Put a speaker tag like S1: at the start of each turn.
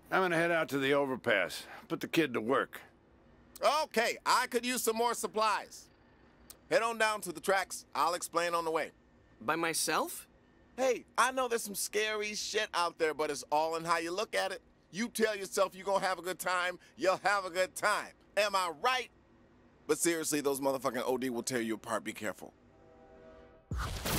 S1: I'm gonna head out to the overpass. Put the kid to work.
S2: Okay, I could use some more supplies. Head on down to the tracks. I'll explain on the way.
S3: By myself?
S2: Hey, I know there's some scary shit out there, but it's all in how you look at it. You tell yourself you're gonna have a good time, you'll have a good time. Am I right? But seriously, those motherfucking OD will tear you apart. Be careful.